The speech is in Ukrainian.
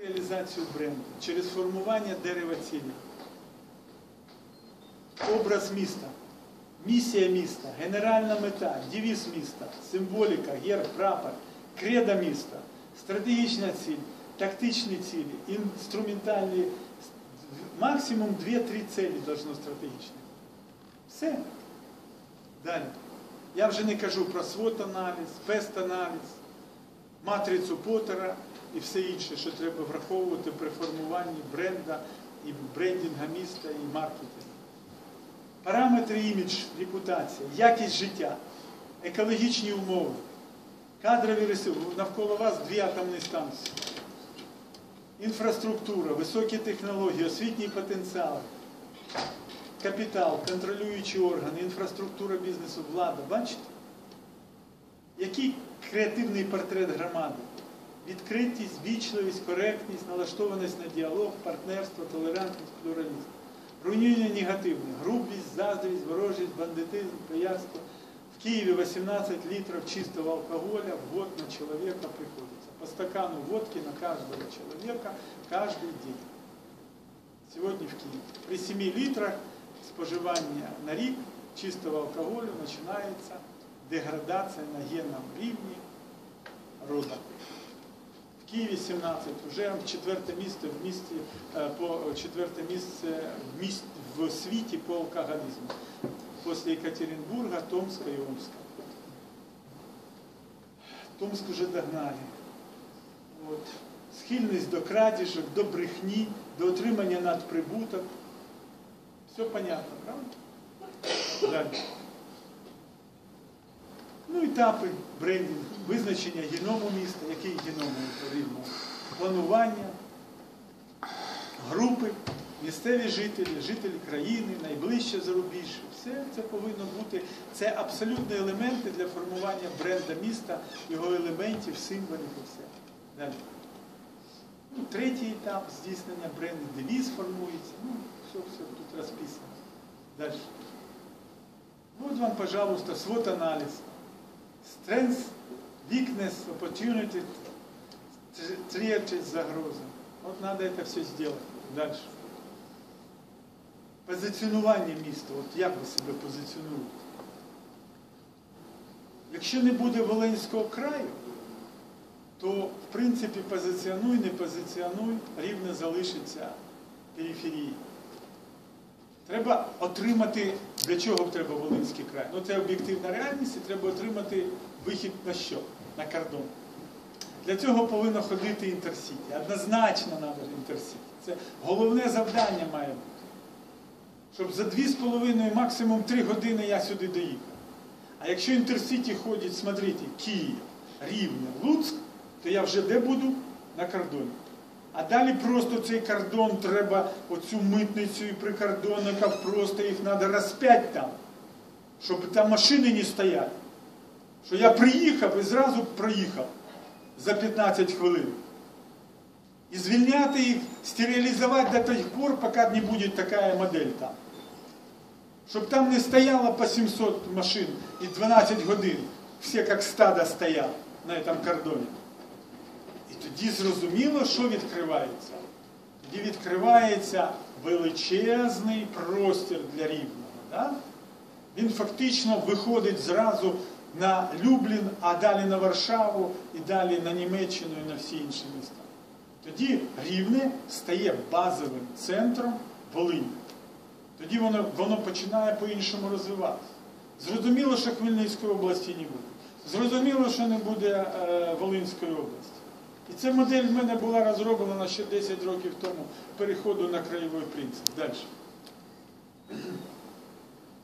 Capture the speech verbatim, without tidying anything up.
реалізацію бренду, через формування дерева цілі. Образ міста, місія міста, генеральна мета, девіз міста, символіка, герб, прапор, кредо міста, стратегічна ціль, тактичні цілі, інструментальні, максимум дві-три цілі должно стратегічні. Все. Далі. Я вже не кажу про свот-аналіз, пест-аналіз, матрицю Поттера і все інше, що треба враховувати при формуванні бренда і брендінга міста і маркетингу. Параметри імідж, репутація, якість життя, екологічні умови, кадрові ресурси, навколо вас дві атомні станції, інфраструктура, високі технології, освітній потенціал, капітал, контролюючі органи, інфраструктура бізнесу, влада. Бачите? Який креативний портрет громади? Відкритість, вічливість, коректність, налаштованість на діалог, партнерство, толерантність, плюралізм. Руйнування негативне. Грубість, заздрість, ворожість, бандитизм, пияцтво. В Києві вісімнадцять літрів чистого алкоголя в год на чоловіка приходиться. По стакану водки на кожного чоловіка кожен день. Сьогодні в Києві. При семи літрах споживання на рік чистого алкоголю починається деградація на генному рівні роду. В Києві сімнадцять, вже четверте місце в місті, по четверте місце в, місті, в світі по алкоголізму. Після Екатеринбурга, Томська і Омська. Томськ вже догнали. От. Схильність до крадіжок, до брехні, до отримання надприбуток. Все понятно, правда? Далі. Ну, етапи брендінгу, визначення геному міста, який геном Рівного, планування, групи, місцеві жителі, жителі країни, найближче зарубіжжя. Все це повинно бути, це абсолютні елементи для формування бренда міста, його елементів, символів і все. Далі. Ну, третій етап здійснення бренду, девіз формується, ну, все, все тут розписано. Далі. Вот вам, пожалуйста, свот-аналіз. Strength, weakness, opportunity, threat, загроза. Вот надо это все сделать. Дальше. Позиціонування міста. От як ви себе позиціонуєте? Якщо не буде Волинського краю, то, в принципі, позиціонуй, не позиціонуй, Рівне залишиться периферією. Треба отримати, для чого треба Волинський край? Ну, це об'єктивна реальність, і треба отримати вихід на що? На кордон. Для цього повинно ходити інтерсіті. Однозначно треба інтерсіті. Це головне завдання має бути. Щоб за дві з половиною, максимум три години я сюди доїхав. А якщо інтерсіті ходить, смотрите, Київ, Рівне, Луцьк, то я вже де буду? На кордоні. А далі просто цей кордон треба, оцю митницю і прикордонників, просто їх треба розп'ять там, щоб там машини не стояли. Що я приїхав і зразу проїхав за п'ятнадцять хвилин. І звільняти їх, стерилізувати до тих пор, поки не буде така модель там. Щоб там не стояло по сімсот машин і дванадцять годин, всі як стадо стояли на цьому кордоні. І тоді зрозуміло, що відкривається. Тоді відкривається величезний простір для Рівного. Да? Він фактично виходить зразу на Люблін, а далі на Варшаву, і далі на Німеччину і на всі інші міста. Тоді Рівне стає базовим центром Волині. Тоді воно, воно починає по-іншому розвиватися. Зрозуміло, що Хмельницької області не буде. Зрозуміло, що не буде е, Волинської області. І ця модель в мене була розроблена ще десять років тому переходу на краєвий принцип. Далі.